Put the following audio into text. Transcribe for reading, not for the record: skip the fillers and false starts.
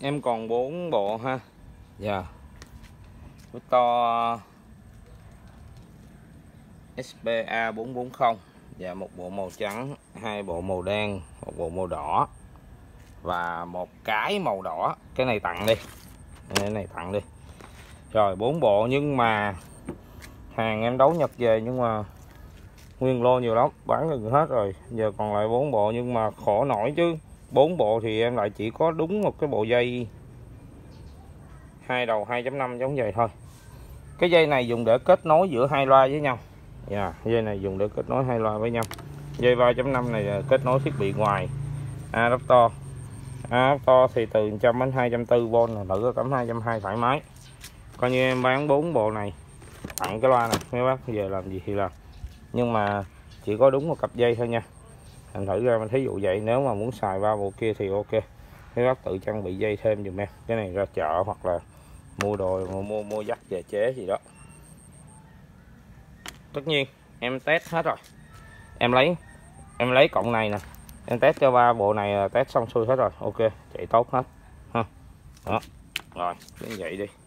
Em còn 4 bộ ha. Dạ. Victor SPA 440 và một bộ màu trắng, 2 bộ màu đen, một bộ màu đỏ và một cái màu đỏ. Cái này tặng đi. Cái này tặng đi. Rồi 4 bộ, nhưng mà hàng em đấu nhập về nhưng mà nguyên lô nhiều lắm, bán gần hết rồi. Giờ còn lại 4 bộ nhưng mà khổ nổi chứ. 4 bộ thì em lại chỉ có đúng một cái bộ dây 2 đầu 2.5 giống vậy thôi. Cái dây này dùng để kết nối giữa hai loa với nhau. Dây này dùng để kết nối hai loa với nhau. Dây 3.5 này kết nối thiết bị ngoài adapter. Adapter thì từ 100 đến 240V, là tự cắm 220 thoải mái. Coi như em bán 4 bộ này tặng cái loa này, mấy bác về làm gì thì làm. Nhưng mà chỉ có đúng một cặp dây thôi nha. Thành thử ra mình thí dụ vậy, nếu mà muốn xài 3 bộ kia thì ok. Mấy bác tự trang bị dây thêm dùm em. Cái này ra chợ hoặc là mua đồ, mua dắt về chế gì đó. Tất nhiên em test hết rồi. Em lấy cọng này nè, em test cho 3 bộ này, test xong xuôi hết rồi, ok, chạy tốt hết ha. Đó rồi, đến vậy đi.